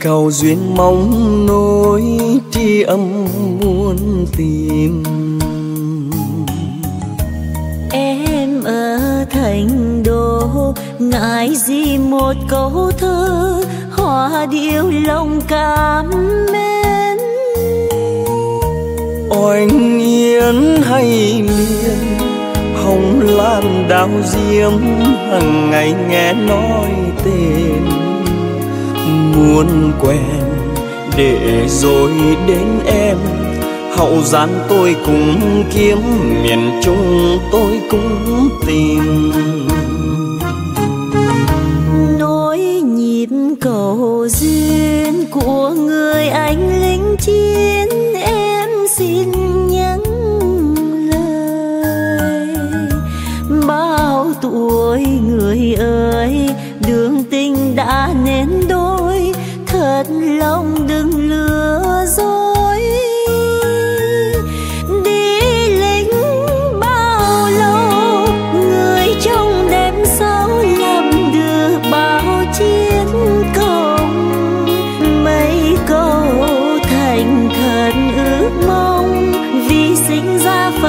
cầu duyên mong nối tri âm muôn tìm. Em ở thành đô ngại gì một câu thơ, hoa điệu lòng cảm mến. Oanh yến hay miên, hồng lan đào diễm, hằng ngày nghe nói tên. Muốn quen để rồi đến em, hậu giang tôi cũng kiếm, miền Trung tôi cũng tìm. Nối nhịp cầu duyên của người anh lính chiến, em xin nhắn lời. Bao tuổi người ơi, đường tình đã nên đôi, thật lòng đừng lừa dối. Đi lính bao lâu, người trong đêm sâu lầm được bao chiến công. Mấy câu thành thật ước mong, vì sinh ra